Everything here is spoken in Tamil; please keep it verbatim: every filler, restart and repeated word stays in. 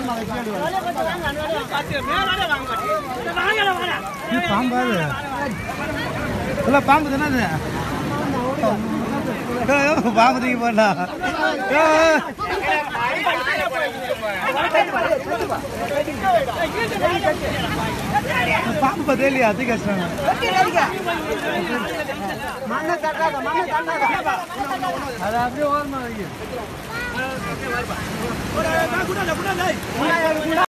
பாம்பு இல்ல பாம்பு தானே பாம்பு தூக்கி போட்டா பாம்பு பார்த்தே இல்லையா அது கஷ்டம் அது அப்படியே ஓரமா